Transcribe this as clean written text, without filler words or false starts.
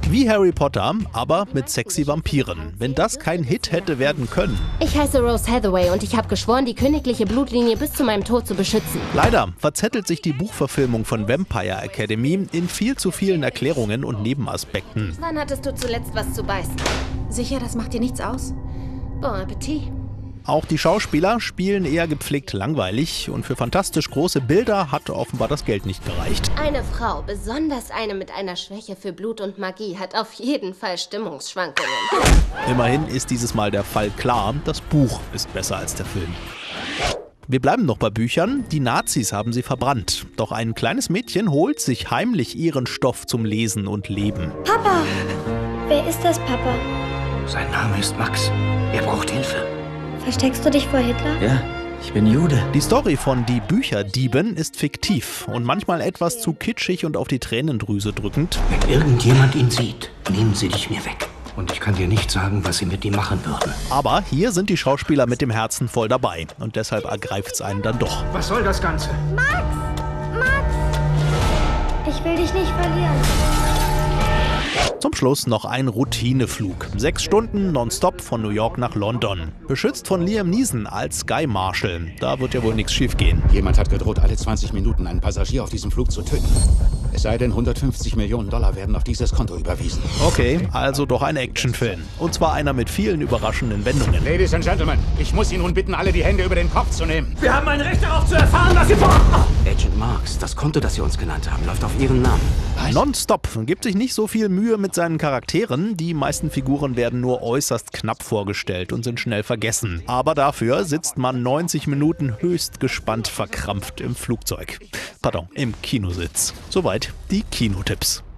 Wie Harry Potter, aber mit sexy Vampiren. Wenn das kein Hit hätte werden können. Ich heiße Rose Hathaway und ich habe geschworen, die königliche Blutlinie bis zu meinem Tod zu beschützen. Leider verzettelt sich die Buchverfilmung von Vampire Academy in viel zu vielen Erklärungen und Nebenaspekten. Wann hattest du zuletzt was zu beißen? Sicher, das macht dir nichts aus? Bon Appetit. Auch die Schauspieler spielen eher gepflegt langweilig und für fantastisch große Bilder hat offenbar das Geld nicht gereicht. Eine Frau, besonders eine mit einer Schwäche für Blut und Magie, hat auf jeden Fall Stimmungsschwankungen. Immerhin ist dieses Mal der Fall klar, das Buch ist besser als der Film. Wir bleiben noch bei Büchern. Die Nazis haben sie verbrannt. Doch ein kleines Mädchen holt sich heimlich ihren Stoff zum Lesen und Leben. Papa! Wer ist das, Papa? Sein Name ist Max. Er braucht Hilfe. Versteckst du dich vor Hitler? Ja, ich bin Jude. Die Story von Die Bücherdieben ist fiktiv und manchmal etwas zu kitschig und auf die Tränendrüse drückend. Wenn irgendjemand ihn sieht, nehmen sie dich mir weg. Und ich kann dir nicht sagen, was sie mit ihm machen würden. Aber hier sind die Schauspieler mit dem Herzen voll dabei und deshalb ergreift's einen dann doch. Was soll das Ganze? Max! Ich will dich nicht verlieren. Zum Schluss noch ein Routineflug. 6 Stunden nonstop von New York nach London. Beschützt von Liam Neeson als Sky Marshal. Da wird ja wohl nichts schief gehen. Jemand hat gedroht, alle 20 Minuten einen Passagier auf diesem Flug zu töten. Es sei denn, 150 Millionen Dollar werden auf dieses Konto überwiesen. Okay, also doch ein Actionfilm. Und zwar einer mit vielen überraschenden Wendungen. Ladies and Gentlemen, ich muss Sie nun bitten, alle die Hände über den Kopf zu nehmen. Wir haben ein Recht darauf zu erfahren, was Sie vor... Agent Marks, das Konto, das Sie uns genannt haben, läuft auf Ihren Namen. Nonstop gibt sich nicht so viel Mühe mit seinen Charakteren. Die meisten Figuren werden nur äußerst knapp vorgestellt und sind schnell vergessen. Aber dafür sitzt man 90 Minuten höchst gespannt verkrampft im Flugzeug. Pardon, im Kinositz. Soweit die Kinotipps.